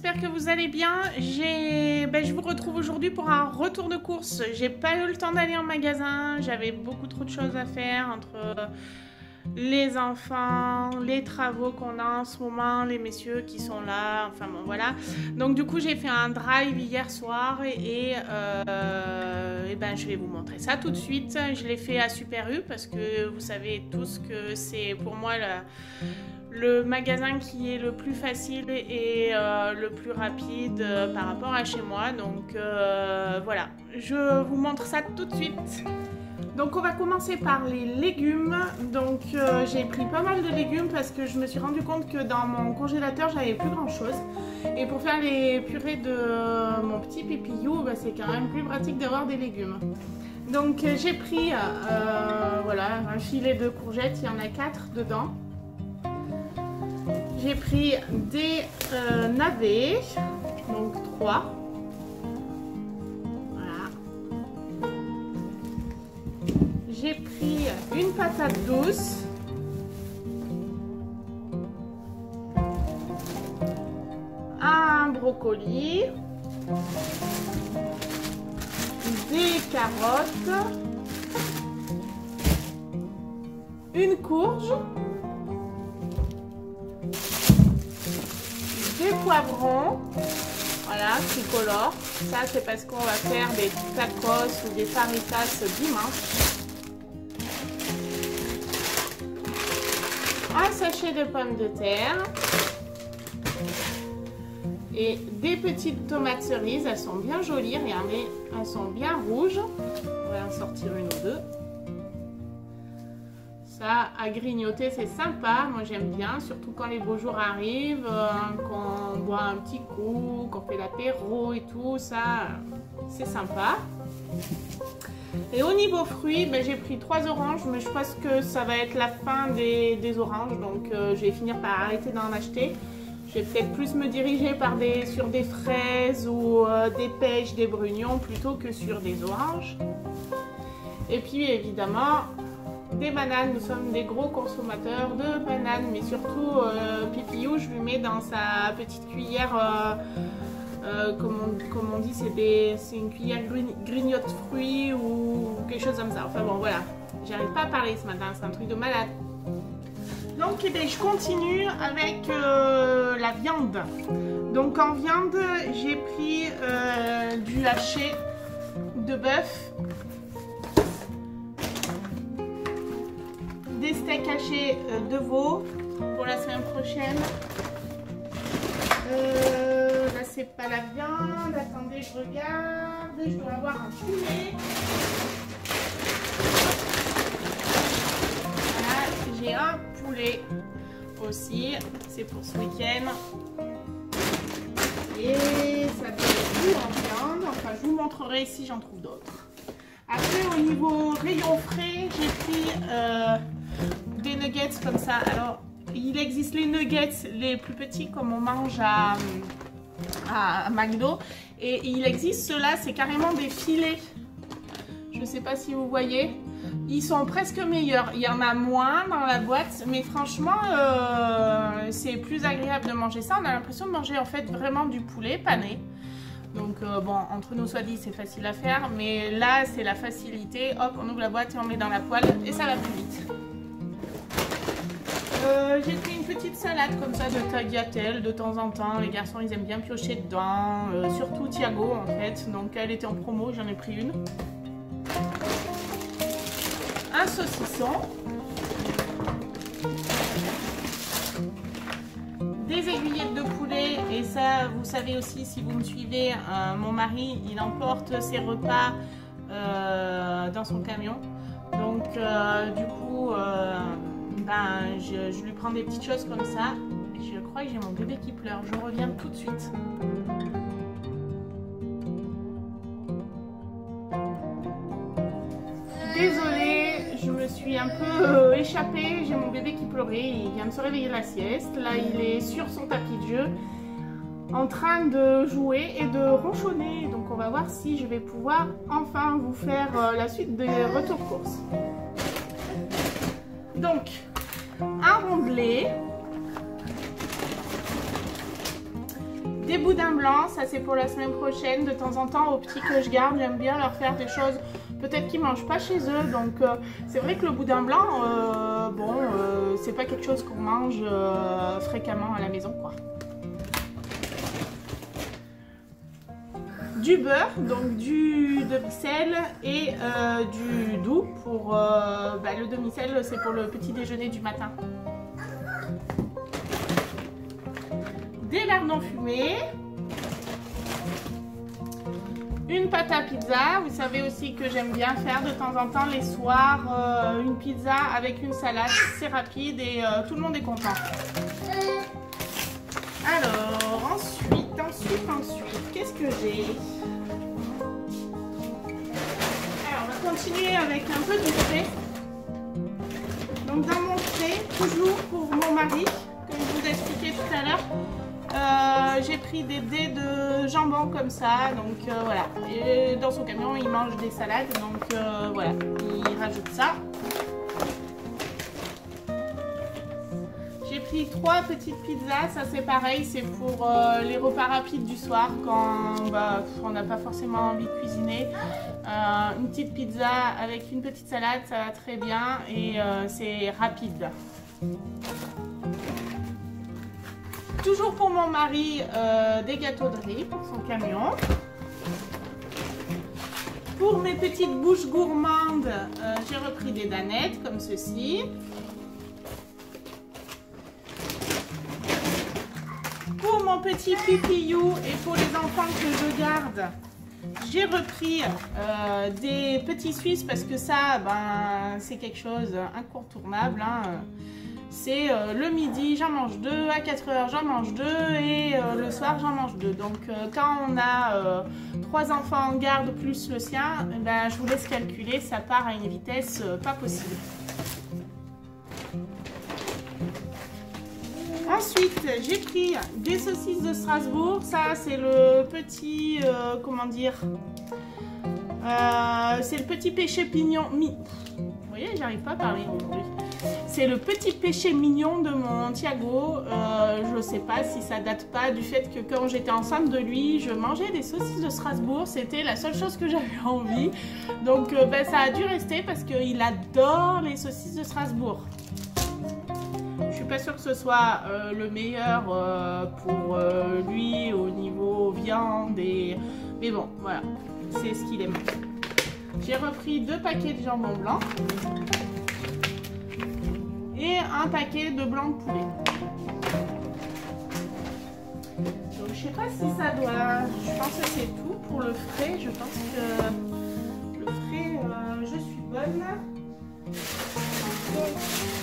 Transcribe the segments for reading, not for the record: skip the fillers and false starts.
j'espère que vous allez bien. Je vous retrouve aujourd'hui pour un retour de course. J'ai pas eu le temps d'aller en magasin, j'avais beaucoup trop de choses à faire entre les enfants, les travaux qu'on a en ce moment, les messieurs qui sont là, enfin bon voilà. Donc du coup j'ai fait un drive hier soir et je vais vous montrer ça tout de suite. Je l'ai fait à Super U parce que vous savez tous que c'est pour moi le magasin qui est le plus facile et le plus rapide par rapport à chez moi. Donc voilà, je vous montre ça tout de suite. Donc on va commencer par les légumes. Donc j'ai pris pas mal de légumes parce que je me suis rendu compte que dans mon congélateur j'avais plus grand chose. Et pour faire les purées de mon petit pépillou, c'est quand même plus pratique d'avoir des légumes. Donc j'ai pris voilà, un filet de courgettes, il y en a 4 dedans. J'ai pris des navets, donc 3. J'ai pris une patate douce, un brocoli, des carottes, une courge, des poivrons, voilà, tricolore. Ça c'est parce qu'on va faire des tacos ou des faritas dimanche. Un sachet de pommes de terre et des petites tomates cerises. Elles sont bien jolies, regardez, elles sont bien rouges. On va en sortir une ou deux. Ça, à grignoter, c'est sympa. Moi, j'aime bien, surtout quand les beaux jours arrivent, qu'on boit un petit coup, qu'on fait l'apéro et tout. Ça, c'est sympa. Et au niveau fruits, j'ai pris 3 oranges, mais je pense que ça va être la fin des oranges, donc je vais finir par arrêter d'en acheter. Je vais peut-être plus me diriger sur des fraises ou des pêches, des brugnons, plutôt que sur des oranges. Et puis évidemment, des bananes. Nous sommes des gros consommateurs de bananes, mais surtout Pépillou, je lui mets dans sa petite cuillère. Comme on dit, c'est une cuillère grignote fruits ou quelque chose comme ça. Enfin bon, voilà. J'arrive pas à parler ce matin, c'est un truc de malade. Donc, je continue avec la viande. Donc, en viande, j'ai pris du haché de bœuf, des steaks hachés de veau pour la semaine prochaine. Là c'est pas la viande, attendez je regarde, je dois avoir un poulet. Voilà, j'ai un poulet aussi, c'est pour ce week-end. Et ça fait tout en viande, enfin je vous montrerai si j'en trouve d'autres. Après au niveau rayon frais, j'ai pris des nuggets comme ça. Alors il existe les nuggets les plus petits comme on mange à McDo. Et il existe ceux-là, c'est carrément des filets. Je ne sais pas si vous voyez. Ils sont presque meilleurs. Il y en a moins dans la boîte. Mais franchement, c'est plus agréable de manger ça. On a l'impression de manger en fait vraiment du poulet pané. Donc bon, entre nous soit dit, c'est facile à faire. Mais là, c'est la facilité. Hop, on ouvre la boîte et on met dans la poêle. Et ça va plus vite. J'ai pris une petite salade comme ça de tagliatelle de temps en temps. Les garçons ils aiment bien piocher dedans, surtout Thiago en fait. Donc elle était en promo, j'en ai pris une. Un saucisson. Des aiguillettes de poulet. Et ça vous savez aussi si vous me suivez, mon mari il emporte ses repas dans son camion. Donc du coup... je lui prends des petites choses comme ça. Je crois que j'ai mon bébé qui pleure. Je reviens tout de suite. Désolée, je me suis un peu échappée. J'ai mon bébé qui pleurait. Il vient de se réveiller de la sieste. Là, il est sur son tapis de jeu en train de jouer et de ronchonner. Donc, on va voir si je vais pouvoir enfin vous faire la suite des retours courses. Donc, un rondelet, Des boudins blancs, ça c'est pour la semaine prochaine. De temps en temps, aux petits que je garde, j'aime bien leur faire des choses peut-être qu'ils ne mangent pas chez eux. Donc c'est vrai que le boudin blanc, c'est pas quelque chose qu'on mange fréquemment à la maison, quoi. Du beurre, donc du demi-sel et du doux pour le demi-sel, c'est pour le petit déjeuner du matin. Des lardons fumés, une pâte à pizza. Vous savez aussi que j'aime bien faire de temps en temps les soirs une pizza avec une salade, c'est rapide et tout le monde est content. Alors ensuite, qu'est-ce que j'ai? Alors on va continuer avec un peu du frais. Donc dans mon frais, toujours pour mon mari, comme je vous ai expliqué tout à l'heure, j'ai pris des dés de jambon comme ça, donc voilà. Et dans son camion, il mange des salades, donc voilà, il rajoute ça. J'ai pris 3 petites pizzas, ça c'est pareil, c'est pour les repas rapides du soir quand on n'a pas forcément envie de cuisiner. Une petite pizza avec une petite salade, ça va très bien et c'est rapide. Toujours pour mon mari, des gâteaux de riz pour son camion. Pour mes petites bouches gourmandes, j'ai repris des danettes comme ceci. Pour mon petit pipillou et pour les enfants que je garde, j'ai repris des petits Suisses parce que ça, c'est quelque chose d'incontournable. C'est le midi, j'en mange 2, à 4 h, j'en mange 2 et le soir, j'en mange 2. Donc, quand on a 3 enfants en garde plus le sien, je vous laisse calculer, ça part à une vitesse pas possible. Ensuite, j'ai pris des saucisses de Strasbourg. Ça, c'est le petit, c'est le petit péché mignon. Vous voyez, j'arrive pas à parler aujourd'hui. C'est le petit péché mignon de mon Thiago. Je sais pas si ça date pas du fait que quand j'étais enceinte de lui, je mangeais des saucisses de Strasbourg. C'était la seule chose que j'avais envie. Donc, ça a dû rester parce qu'il adore les saucisses de Strasbourg. Je suis pas sûre que ce soit le meilleur pour lui au niveau viande mais bon, voilà, c'est ce qu'il aime. J'ai repris 2 paquets de jambon blanc et un paquet de blanc de poulet. Donc je sais pas si ça doit, je pense que c'est tout pour le frais. Je pense que le frais, je suis bonne. Donc,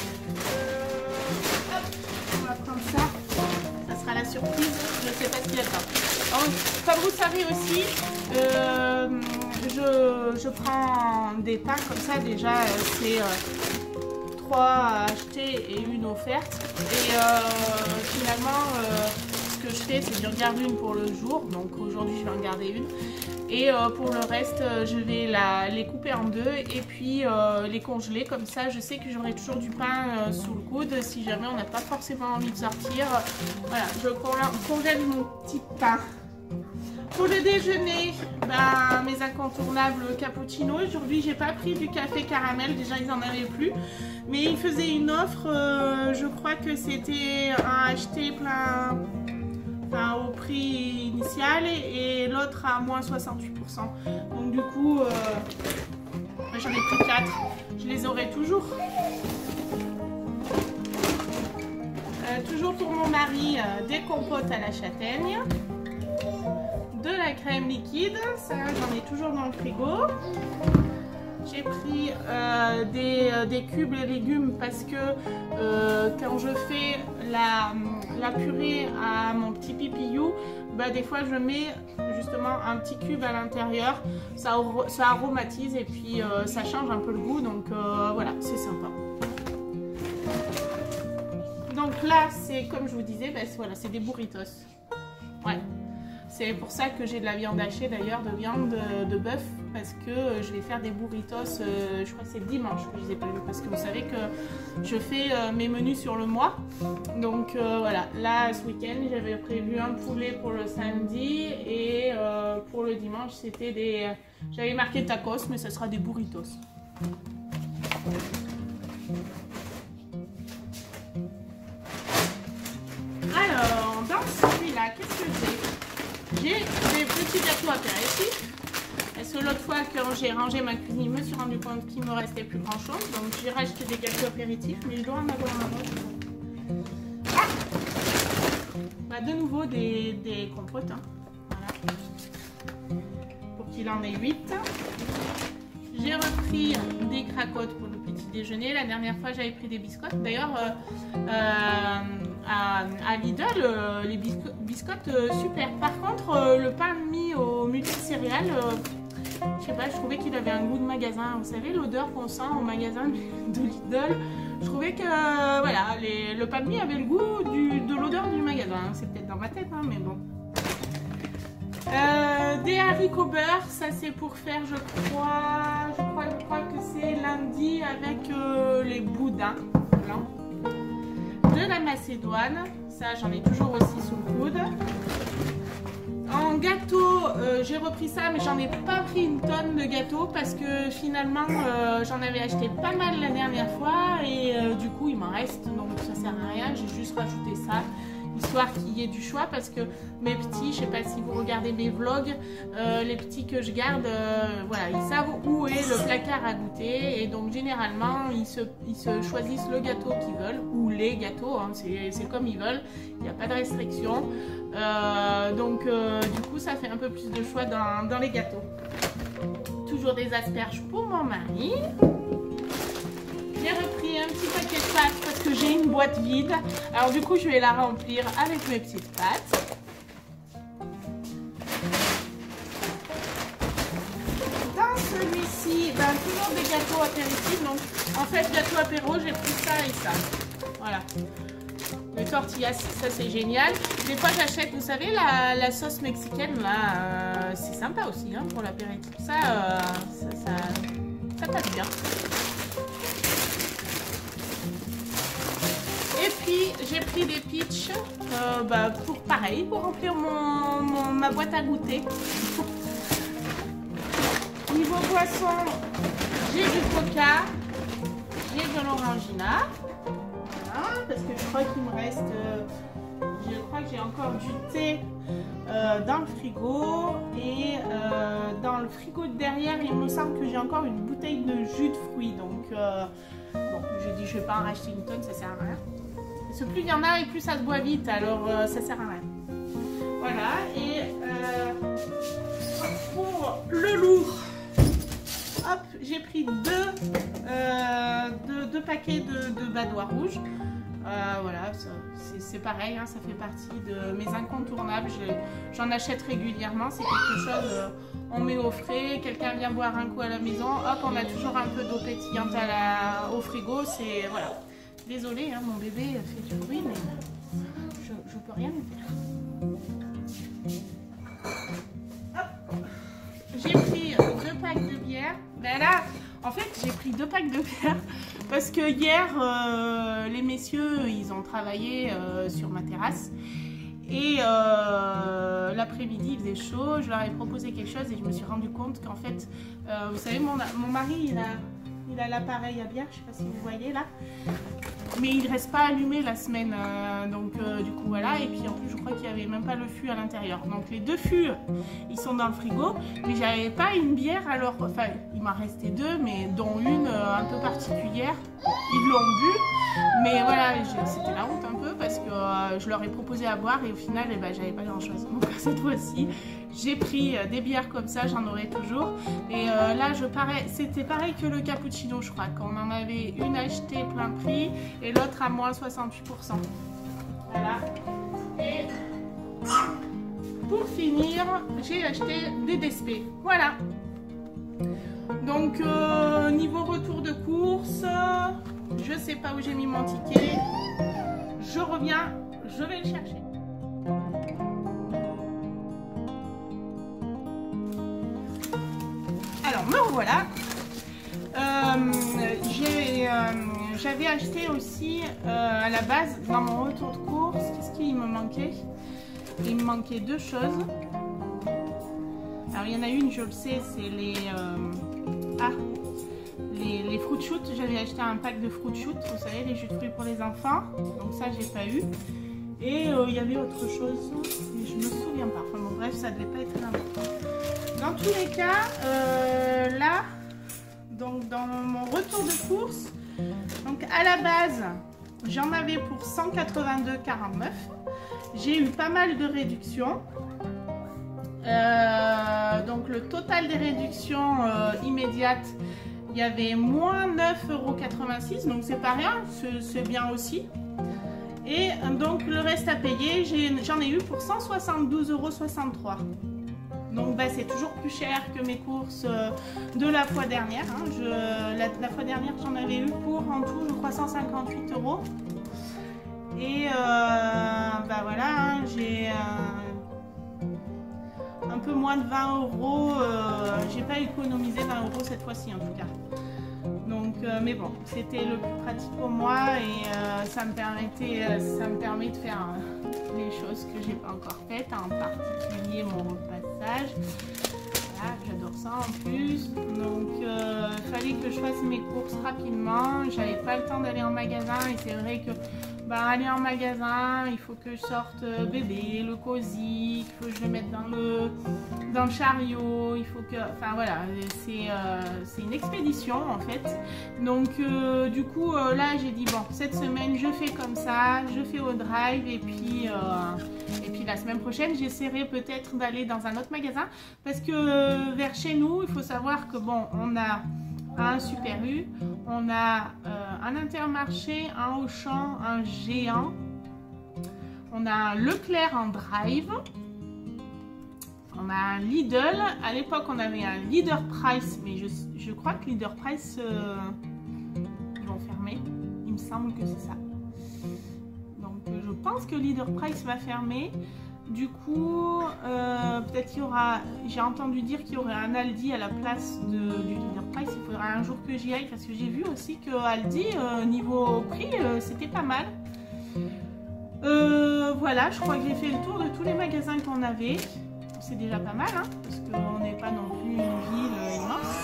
on va prendre ça sera la surprise, je ne sais pas ce qu'il y a dedans. Comme vous savez aussi, je prends des pains comme ça, déjà c'est 3 à acheter et une offerte. Et finalement, ce que je fais, c'est que je regarde une pour le jour, donc aujourd'hui je vais en garder une. Et pour le reste, je vais les couper en 2 et puis les congeler. Comme ça, je sais que j'aurai toujours du pain sous le coude si jamais on n'a pas forcément envie de sortir. Voilà, je congèle mon petit pain. Pour le déjeuner, mes incontournables cappuccino. Aujourd'hui, j'ai pas pris du café caramel. Déjà, ils en avaient plus. Mais ils faisaient une offre. Je crois que c'était à acheter plein... au prix initial et l'autre à moins 68%. Donc du coup, j'en ai pris 4. Je les aurai toujours. Toujours pour mon mari, des compotes à la châtaigne. De la crème liquide. Ça, j'en ai toujours dans le frigo. J'ai pris des cubes de légumes parce que quand je fais la purée à mon petit pipillou, des fois je mets justement un petit cube à l'intérieur, ça aromatise et puis ça change un peu le goût, donc voilà, c'est sympa. Donc là, c'est comme je vous disais, voilà, c'est des burritos. Ouais. C'est pour ça que j'ai de la viande hachée d'ailleurs, de viande de bœuf, parce que je vais faire des burritos, je crois que c'est dimanche que je les ai prévus, parce que vous savez que je fais mes menus sur le mois. Donc voilà, là ce week-end j'avais prévu un poulet pour le samedi et pour le dimanche c'était des... J'avais marqué tacos, mais ça sera des burritos. Alors, dans celui-là, qu'est-ce que j'ai? J'ai des petits gâteaux apéritifs. Parce que l'autre fois, quand j'ai rangé ma cuisine, je me suis rendu compte qu'il me restait plus grand chose. Donc, j'ai racheté des gâteaux apéritifs, mais je dois en avoir un autre. Ah, bah, de nouveau, des compotes. Hein. Voilà. Pour qu'il en ait 8. J'ai repris des cracottes pour le petit déjeuner. La dernière fois, j'avais pris des biscottes. D'ailleurs, à Lidl, les biscottes, super. Par contre, le pain mis au multicéréales, je sais pas, je trouvais qu'il avait un goût de magasin. Vous savez, l'odeur qu'on sent au magasin de Lidl, je trouvais que voilà, le pain mis avait le goût de l'odeur du magasin. C'est peut-être dans ma tête, hein, mais bon. Des haricots beurre, ça c'est pour faire, je crois que c'est lundi avec les boudins blancs. De la macédoine, ça j'en ai toujours aussi sous le coude. En gâteau, j'ai repris ça, mais j'en ai pas pris une tonne de gâteaux parce que finalement j'en avais acheté pas mal la dernière fois et du coup il m'en reste, donc ça sert à rien, j'ai juste rajouté ça. Histoire qu'il y ait du choix parce que mes petits, je sais pas si vous regardez mes vlogs, les petits que je garde, voilà, ils savent où est le placard à goûter et donc généralement ils se choisissent le gâteau qu'ils veulent ou les gâteaux, hein, c'est comme ils veulent, il n'y a pas de restriction, donc du coup ça fait un peu plus de choix dans les gâteaux. Toujours des asperges pour mon mari. J'ai repris un petit paquet de pâtes parce que j'ai une boîte vide. Alors du coup, je vais la remplir avec mes petites pâtes. Dans celui-ci, ben, toujours des gâteaux apéritifs. Donc en fait, gâteau apéro, j'ai pris ça et ça. Voilà. Le tortillas, ça c'est génial. Des fois, j'achète, vous savez, la sauce mexicaine, là, c'est sympa aussi hein, pour l'apéritif. Ça passe bien. Et puis j'ai pris des pitchs pour remplir ma boîte à goûter. Niveau boisson, j'ai du coca, j'ai de l'orangina. Voilà, parce que je crois qu'il me reste, je crois que j'ai encore du thé dans le frigo et dans le frigo de derrière, il me semble que j'ai encore une bouteille de jus de fruits. Donc bon, je dis je vais pas en racheter une tonne, ça sert à rien. Parce que plus il y en a et plus ça se boit vite, alors ça sert à rien. Voilà, et pour le lourd, hop, j'ai pris deux paquets de badois rouges. Voilà, c'est pareil, hein, ça fait partie de mes incontournables. J'en achète régulièrement, c'est quelque chose, on met au frais, quelqu'un vient boire un coup à la maison, hop, on a toujours un peu d'eau pétillante au frigo, c'est voilà. Désolée, hein, mon bébé fait du bruit, mais je peux rien lui faire. J'ai pris 2 packs de bière. Ben là, en fait, j'ai pris 2 packs de bière parce que hier, les messieurs, ils ont travaillé sur ma terrasse. Et l'après-midi, il faisait chaud. Je leur ai proposé quelque chose et je me suis rendu compte qu'en fait, vous savez, mon mari, il a l'appareil à bière, je ne sais pas si vous voyez là. Mais il ne reste pas allumé la semaine, donc du coup voilà, et puis en plus je crois qu'il n'y avait même pas le fût à l'intérieur. Donc les 2 fûts, ils sont dans le frigo, mais j'avais pas une bière alors, enfin il m'en restait 2, mais dont une un peu particulière, ils l'ont bu, mais voilà, c'était la honte un peu parce que je leur ai proposé à boire et au final, eh ben, j'avais pas grand chose. Donc cette fois-ci, j'ai pris des bières comme ça, j'en aurai toujours. Et là, c'était pareil que le cappuccino, je crois, qu'on en avait une achetée plein prix et l'autre à moins 68%. Voilà. Et pour finir, j'ai acheté des DSP. Voilà. Donc, niveau retour de course, je sais pas où j'ai mis mon ticket. Je reviens, je vais le chercher. me revoilà. J'avais acheté aussi à la base, dans mon retour de course, qu'est-ce qu'il me manquait? Il me manquait deux choses. Alors il y en a une, je le sais, c'est les fruit shoot. J'avais acheté un pack de fruit shoot, vous savez, les jus de fruits pour les enfants. Donc ça, j'ai pas eu. Et il y avait autre chose, mais je me souviens pas. Enfin bon, bref, ça devait pas être important. Dans tous les cas, là, donc dans mon retour de course, donc à la base, j'en avais pour 182,49. J'ai eu pas mal de réductions. Donc le total des réductions immédiates, il y avait moins 9,86 €, donc c'est pas rien, c'est bien aussi. Et donc le reste à payer, j'en ai eu pour 172,63 €. Donc bah, c'est toujours plus cher que mes courses de la fois dernière. Hein. La fois dernière, j'en avais eu pour en tout, je crois, 158 €. Et bah voilà, hein, j'ai un peu moins de 20 €. J'ai pas économisé 20 € cette fois-ci en tout cas. Donc, mais bon, c'était le plus pratique pour moi et ça me permet de faire les choses que j'ai pas encore faites, en particulier mon repassage. Voilà, j'adore ça en plus. Donc, il fallait que je fasse mes courses rapidement. J'avais pas le temps d'aller en magasin et c'est vrai que aller en magasin, il faut que je sorte bébé, le cosy, il faut que je le mette dans le chariot, il faut que, enfin voilà, c'est une expédition en fait. Donc du coup là j'ai dit bon, cette semaine je fais comme ça, je fais au drive et puis la semaine prochaine j'essaierai peut-être d'aller dans un autre magasin parce que vers chez nous il faut savoir que bon, on a un Super U, on a un Intermarché, un Auchan, un Géant, on a un Leclerc en drive, on a un Lidl. À l'époque on avait un Leader Price, mais je crois que Leader Price ils vont fermer, il me semble que c'est ça. Donc je pense que Leader Price va fermer. Du coup, peut-être qu'il y aura, j'ai entendu dire qu'il y aurait un Aldi à la place du Leader Price. Il faudra un jour que j'y aille parce que j'ai vu aussi que Aldi, niveau prix, c'était pas mal. Voilà, je crois que j'ai fait le tour de tous les magasins qu'on avait. C'est déjà pas mal, hein, parce qu'on n'est pas non plus une ville immense.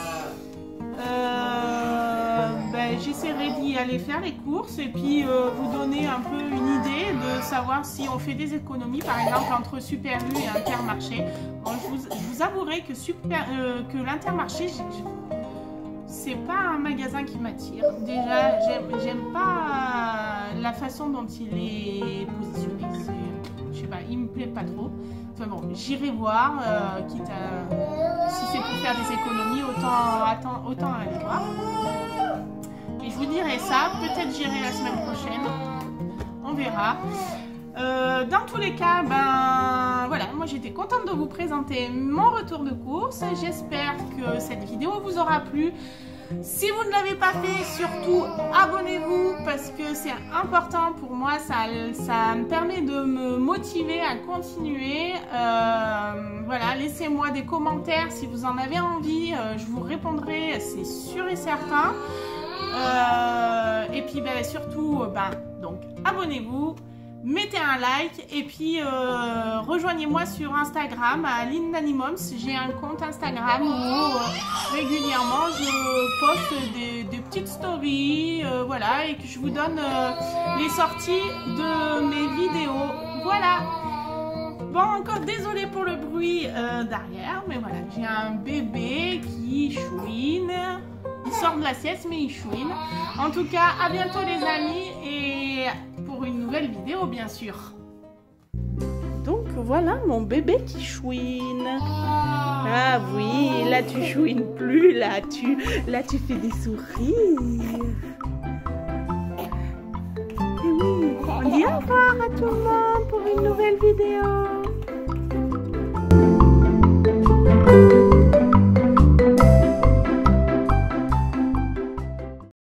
J'essaierai d'y aller faire les courses et puis vous donner un peu une idée de savoir si on fait des économies, par exemple entre Super U et Intermarché. Bon, je vous avouerai que l'Intermarché, c'est pas un magasin qui m'attire. Déjà, j'aime pas la façon dont il est positionné. Je sais pas, il me plaît pas trop. Enfin bon, j'irai voir, quitte à, si c'est pour faire des économies, autant aller voir. Et je vous dirai ça, peut-être j'irai la semaine prochaine, on verra. Dans tous les cas, voilà, moi j'étais contente de vous présenter mon retour de course. J'espère que cette vidéo vous aura plu. Si vous ne l'avez pas fait, surtout abonnez-vous parce que c'est important pour moi, ça me permet de me motiver à continuer. Voilà, laissez-moi des commentaires si vous en avez envie, je vous répondrai, c'est sûr et certain. Et puis surtout, donc abonnez-vous. Mettez un like et puis rejoignez-moi sur Instagram à Lindanimoms. J'ai un compte Instagram où régulièrement je poste des petites stories, voilà, et que je vous donne les sorties de mes vidéos. Voilà. Bon, encore désolé pour le bruit derrière, mais voilà, j'ai un bébé qui chouine. Il sort de la sieste, mais il chouine. En tout cas, à bientôt les amis et pour une nouvelle vidéo, bien sûr. Donc voilà mon bébé qui chouine. Ah oui, là tu chouines plus, là tu fais des sourires. Et oui, on dit au revoir à tout le monde pour une nouvelle vidéo.